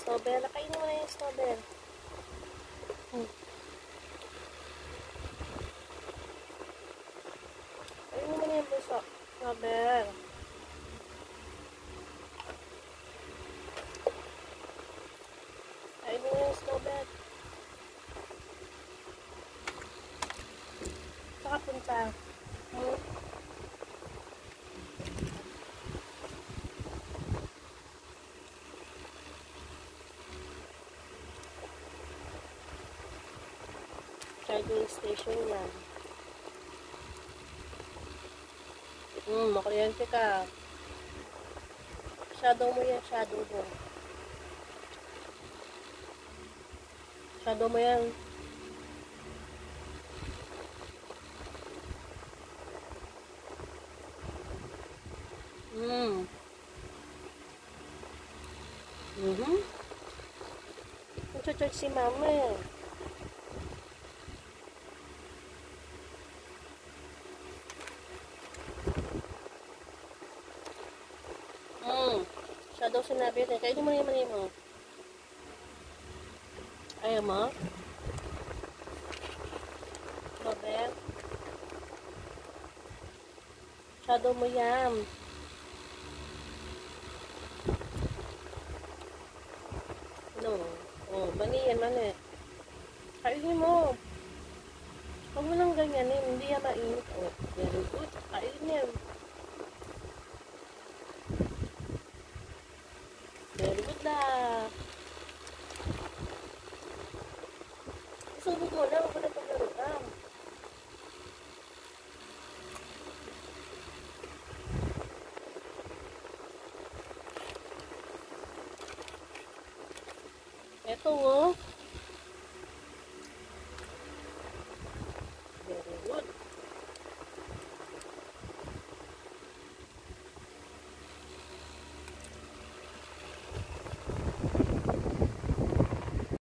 Strawberry. Kainin mo na yung strawberry. Kainin mo na yung puso. Strawberry. Kainin mo na yung strawberry. Saka punta. Charging station yan. Makuryente ka. Shadow mo yan, shadow mo. Shadow mo yan. Nag-charge si mama eh. Siya daw sinabi rin. Kainin mo na yung mo. Ayaw mo? Robert? Shadow mo yan. No. Mali yan, mali. Kainin mo. Huwag mo lang ganyanin. Hindi yan mainit. Very good. Kainin yan. Very good na. Isubog mo na. Huwag mo na paglaruan. Ito oh.